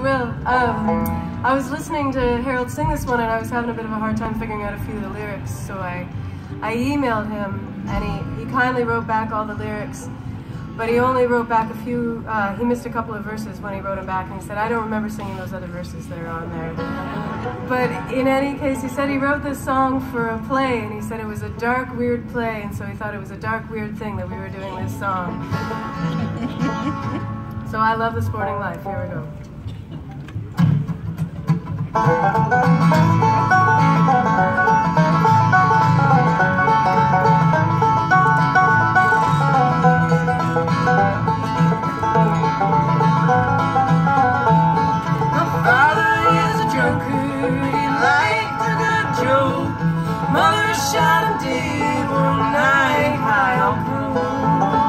will. I was listening to Herald sing this one, and I was having a bit of a hard time figuring out a few of the lyrics, so I emailed him, and he kindly wrote back all the lyrics, but he only wrote back a few. He missed a couple of verses when he wrote them back, and he said, I don't remember singing those other verses that are on there. But in any case, he said he wrote this song for a play, and he said it was a dark, weird play, and so he thought it was a dark, weird thing that we were doing this song. So I love the sporting life. Here we go. My father is a drunkard, he liked a good joke. Mother shot him dead one night high on parole.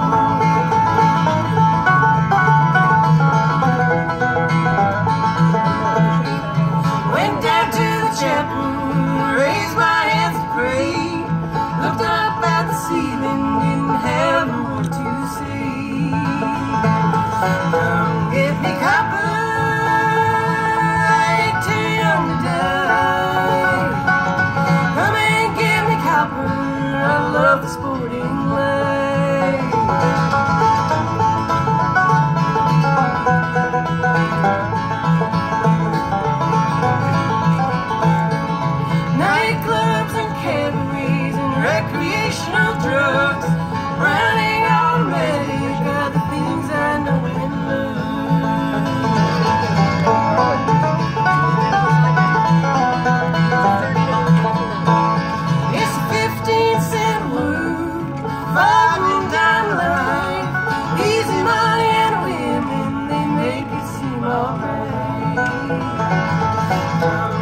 Went down to the chapel, raised my hands to pray, looked up at the ceiling, didn't have a word to say. Come get me copper, I ain't too young to die. Come and get me copper, I love the sporting life. Nightclubs and cabarets and recreational drugs, running automatic are the things I know and love. It's a 15-cent word, following down the line. Easy money and women, they make it seem alright.